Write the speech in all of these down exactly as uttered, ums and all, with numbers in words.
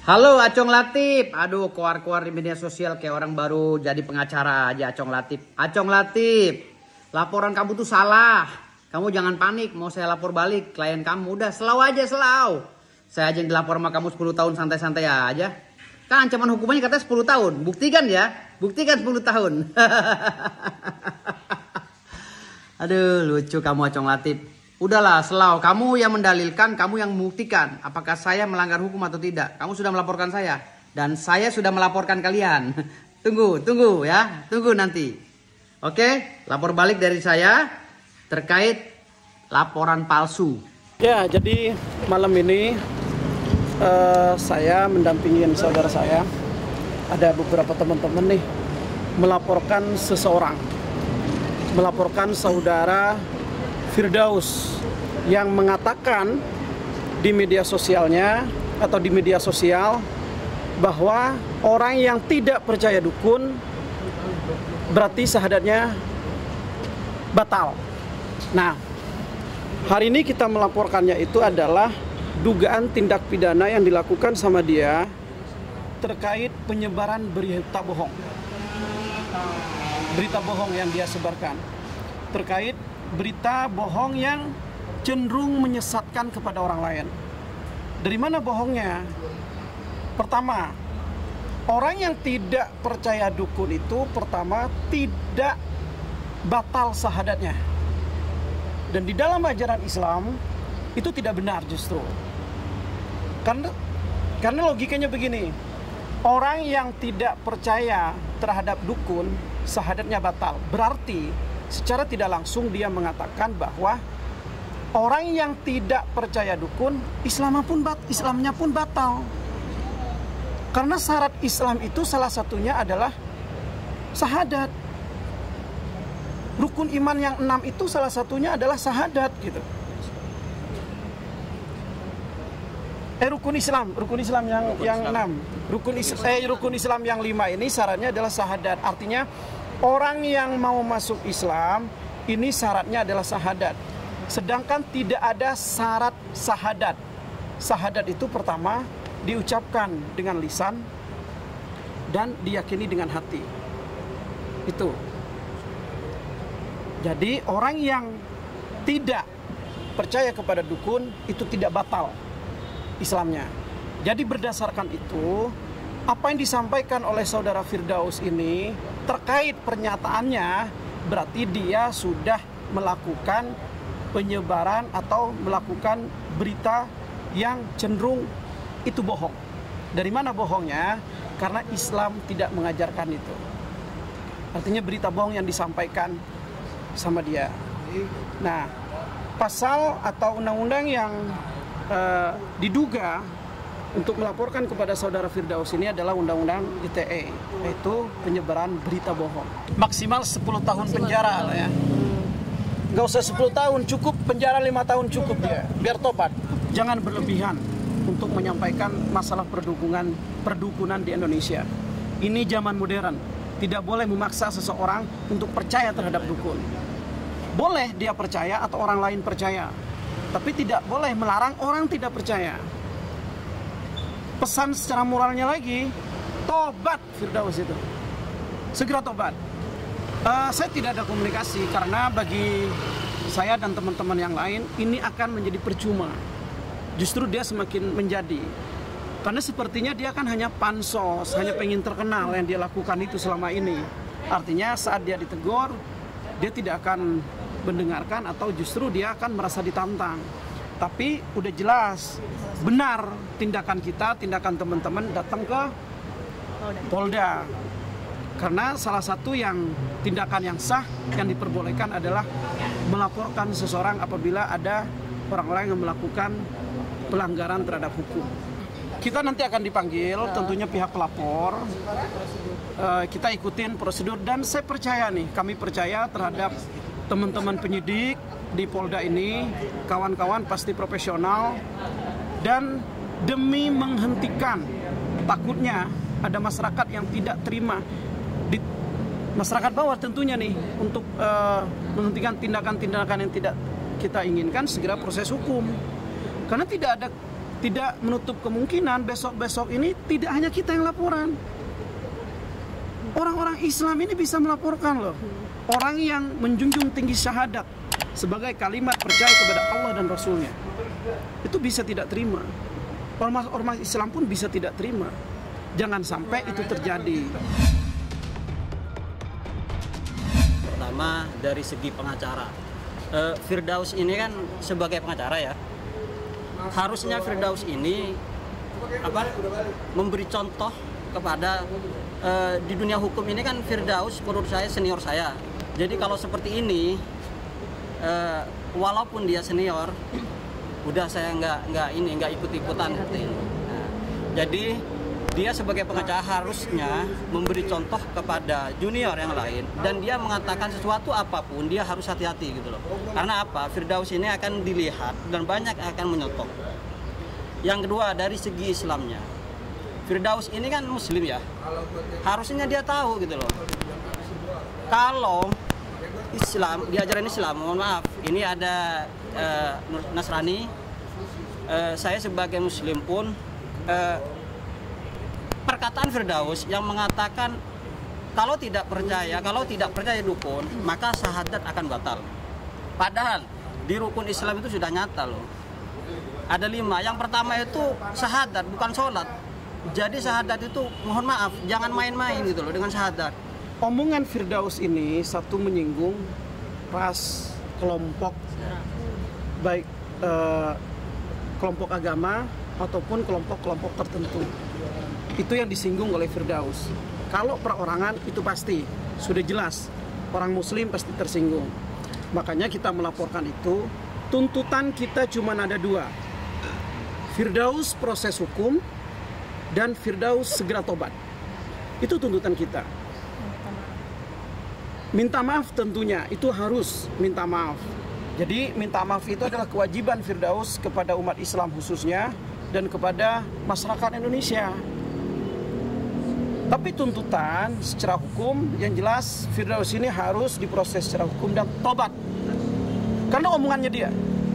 Halo Acong Latif, aduh keluar-keluar di media sosial kayak orang baru jadi pengacara aja Acong Latif. Acong Latif, laporan kamu tuh salah. Kamu jangan panik, mau saya lapor balik klien kamu. Udah selau aja selau. Saya aja yang dilapor sama kamu sepuluh tahun santai-santai aja. Kan ancaman hukumannya katanya sepuluh tahun. Buktikan ya, buktikan sepuluh tahun. Aduh lucu kamu Acong Latif. Udahlah selau, kamu yang mendalilkan, kamu yang membuktikan apakah saya melanggar hukum atau tidak. Kamu sudah melaporkan saya dan saya sudah melaporkan kalian. Tunggu, tunggu ya, tunggu nanti. Oke, lapor balik dari saya terkait laporan palsu. Ya, jadi malam ini uh, saya mendampingin saudara saya. Ada beberapa teman-teman nih melaporkan seseorang, melaporkan saudara Firdaus yang mengatakan di media sosialnya atau di media sosial bahwa orang yang tidak percaya dukun berarti syahadatnya batal. Nah, hari ini kita melaporkannya itu adalah dugaan tindak pidana yang dilakukan sama dia terkait penyebaran berita bohong. Berita bohong yang dia sebarkan terkait berita bohong yang cenderung menyesatkan kepada orang lain. Dari mana bohongnya? Pertama, orang yang tidak percaya dukun itu pertama tidak batal syahadatnya. Dan di dalam ajaran Islam itu tidak benar justru. Karena karena logikanya begini. Orang yang tidak percaya terhadap dukun, syahadatnya batal. Berarti secara tidak langsung dia mengatakan bahwa orang yang tidak percaya dukun, Islam pun bat, Islamnya pun batal. Karena syarat Islam itu salah satunya adalah syahadat. Rukun iman yang enam itu salah satunya adalah syahadat gitu. Eh rukun Islam, rukun Islam yang rukun yang Islam. enam, rukun is, eh rukun Islam yang lima ini syaratnya adalah syahadat. Artinya orang yang mau masuk Islam ini syaratnya adalah syahadat. Sedangkan tidak ada syarat syahadat. Syahadat itu pertama diucapkan dengan lisan dan diyakini dengan hati. Itu. Jadi orang yang tidak percaya kepada dukun itu tidak batal Islamnya. Jadi berdasarkan itu, apa yang disampaikan oleh saudara Firdaus ini terkait pernyataannya berarti dia sudah melakukan penyebaran atau melakukan berita yang cenderung itu bohong. Dari mana bohongnya? Karena Islam tidak mengajarkan itu. Artinya berita bohong yang disampaikan sama dia. Nah, pasal atau undang-undang yang uh, diduga untuk melaporkan kepada saudara Firdaus ini adalah undang-undang I T E, yaitu penyebaran berita bohong. Maksimal sepuluh tahun penjara lah ya. Nggak usah sepuluh tahun, cukup penjara lima tahun cukup dia, biar tobat. Jangan berlebihan untuk menyampaikan masalah perdukunan perdukunan di Indonesia. Ini zaman modern, tidak boleh memaksa seseorang untuk percaya terhadap dukun. Boleh dia percaya atau orang lain percaya, tapi tidak boleh melarang orang tidak percaya. Pesan secara moralnya lagi, tobat Firdaus itu. Segera tobat. Uh, saya tidak ada komunikasi karena bagi saya dan teman-teman yang lain ini akan menjadi percuma. Justru dia semakin menjadi. Karena sepertinya dia kan hanya pansos, hanya pengen terkenal yang dia lakukan itu selama ini. Artinya saat dia ditegur, dia tidak akan mendengarkan atau justru dia akan merasa ditantang. Tapi udah jelas benar tindakan kita, tindakan teman-teman datang ke Polda. Karena salah satu yang tindakan yang sah yang diperbolehkan adalah melaporkan seseorang apabila ada orang-orang yang melakukan pelanggaran terhadap hukum. Kita nanti akan dipanggil, tentunya pihak pelapor. Uh, kita ikutin prosedur dan saya percaya nih, kami percaya terhadap teman-teman penyidik di Polda ini, kawan-kawan pasti profesional, dan demi menghentikan takutnya ada masyarakat yang tidak terima di masyarakat bawah tentunya nih untuk uh, menghentikan tindakan-tindakan yang tidak kita inginkan, segera proses hukum. Karena tidak ada tidak menutup kemungkinan besok-besok ini tidak hanya kita yang laporan. Orang-orang Islam ini bisa melaporkan loh. Orang yang menjunjung tinggi syahadat sebagai kalimat percaya kepada Allah dan Rasulnya, itu bisa tidak terima. Ormas-ormas Islam pun bisa tidak terima. Jangan sampai itu terjadi. Pertama dari segi pengacara, e, Firdaus ini kan sebagai pengacara ya, harusnya Firdaus ini apa memberi contoh kepada e, di dunia hukum ini kan Firdaus menurut saya senior saya. Jadi kalau seperti ini, e, walaupun dia senior, udah saya nggak nggak ini nggak ikut ikutan. Nah, jadi dia sebagai pengacara harusnya memberi contoh kepada junior yang lain, dan dia mengatakan sesuatu apapun dia harus hati-hati gitu loh. Karena apa? Firdaus ini akan dilihat dan banyak akan menyontoh. Yang kedua dari segi Islamnya, Firdaus ini kan Muslim ya, harusnya dia tahu gitu loh. Kalau Islam, diajaran Islam, mohon maaf, ini ada uh, Nasrani, uh, saya sebagai Muslim pun uh, perkataan Firdaus yang mengatakan kalau tidak percaya, kalau tidak percaya dukun, maka syahadat akan batal. Padahal di rukun Islam itu sudah nyata loh. Ada lima. Yang pertama itu syahadat, bukan sholat. Jadi syahadat itu mohon maaf, jangan main-main gitu loh dengan syahadat. Omongan Firdaus ini satu menyinggung ras, kelompok, baik eh, kelompok agama ataupun kelompok-kelompok tertentu. Itu yang disinggung oleh Firdaus. Kalau perorangan itu pasti sudah jelas, orang Muslim pasti tersinggung. Makanya kita melaporkan itu. Tuntutan kita cuma ada dua, Firdaus proses hukum dan Firdaus segera tobat. Itu tuntutan kita. Minta maaf tentunya, itu harus minta maaf. Jadi minta maaf itu adalah kewajiban Firdaus kepada umat Islam khususnya dan kepada masyarakat Indonesia. Tapi tuntutan secara hukum yang jelas Firdaus ini harus diproses secara hukum dan tobat. Karena omongannya dia.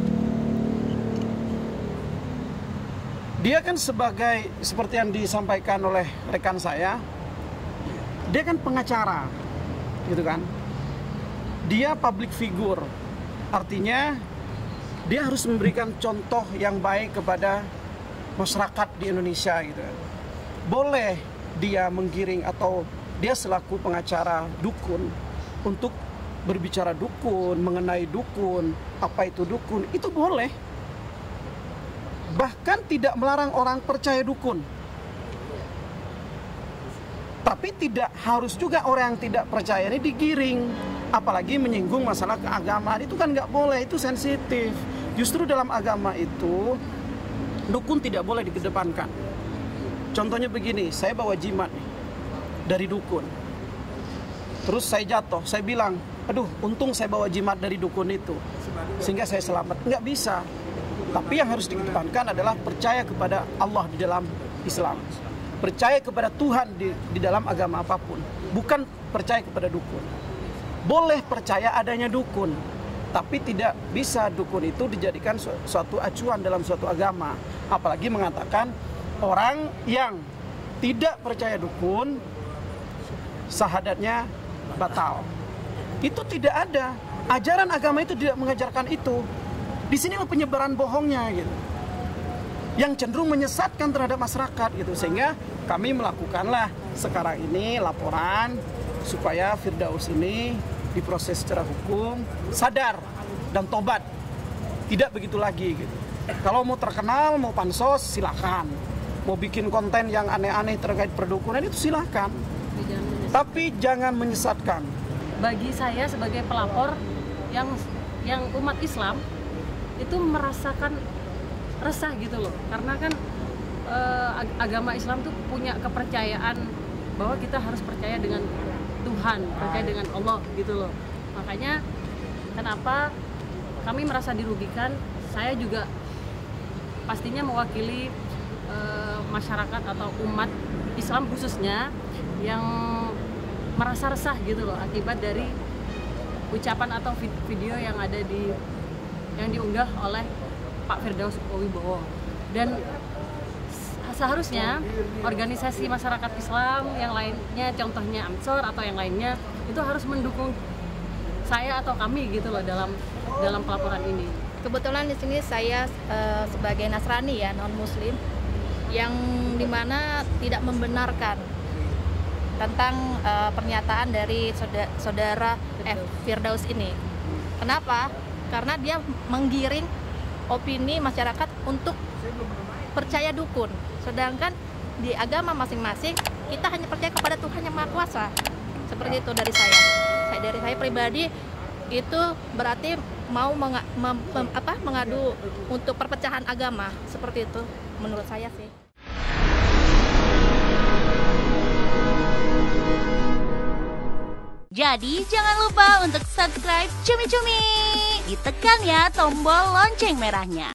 Dia kan sebagai, seperti yang disampaikan oleh rekan saya, dia kan pengacara, gitu kan. Dia public figure, artinya dia harus memberikan contoh yang baik kepada masyarakat di Indonesia, gitu kan. Boleh dia menggiring atau dia selaku pengacara dukun untuk berbicara dukun, mengenai dukun, apa itu dukun, itu boleh. Bahkan tidak melarang orang percaya dukun. Tapi tidak harus juga orang yang tidak percaya ini digiring. Apalagi menyinggung masalah keagamaan, itu kan nggak boleh, itu sensitif. Justru dalam agama itu dukun tidak boleh dikedepankan. Contohnya begini, saya bawa jimat nih, dari dukun. Terus saya jatuh, saya bilang, aduh untung saya bawa jimat dari dukun itu, sehingga saya selamat. Nggak bisa. Tapi yang harus dikedepankan adalah percaya kepada Allah di dalam Islam. Percaya kepada Tuhan di, di dalam agama apapun. Bukan percaya kepada dukun. Boleh percaya adanya dukun, tapi tidak bisa dukun itu dijadikan su suatu acuan dalam suatu agama. Apalagi mengatakan orang yang tidak percaya dukun, syahadatnya batal. Itu tidak ada. Ajaran agama itu tidak mengajarkan itu. Di sini penyebaran bohongnya gitu, yang cenderung menyesatkan terhadap masyarakat gitu, sehingga kami melakukanlah sekarang ini laporan supaya Firdaus ini diproses secara hukum, sadar dan tobat, tidak begitu lagi gitu. Kalau mau terkenal, mau pansos silakan, mau bikin konten yang aneh-aneh terkait perdukunan itu silakan, tapi jangan menyesatkan. Bagi saya sebagai pelapor yang yang umat Islam itu merasakan resah gitu loh, karena kan eh, agama Islam tuh punya kepercayaan bahwa kita harus percaya dengan Tuhan, percaya dengan Allah gitu loh. Makanya kenapa kami merasa dirugikan, saya juga pastinya mewakili eh, masyarakat atau umat Islam khususnya yang merasa resah gitu loh akibat dari ucapan atau video yang ada di yang diunggah oleh Pak Firdaus Wibowo. Dan seharusnya organisasi masyarakat Islam yang lainnya, contohnya Ansor atau yang lainnya, itu harus mendukung saya atau kami gitu loh dalam dalam pelaporan ini. Kebetulan di sini saya uh, sebagai Nasrani ya, non Muslim, yang dimana tidak membenarkan tentang uh, pernyataan dari saudara, saudara F. Firdaus ini. Kenapa? Karena dia menggiring opini masyarakat untuk percaya dukun. Sedangkan di agama masing-masing kita hanya percaya kepada Tuhan yang Maha Kuasa. Seperti itu dari saya. Saya dari saya pribadi itu berarti mau menga, mem, mem, apa, mengadu untuk perpecahan agama. Seperti itu menurut saya sih. Jadi jangan lupa untuk subscribe Cumi Cumi. Ditekan ya tombol lonceng merahnya.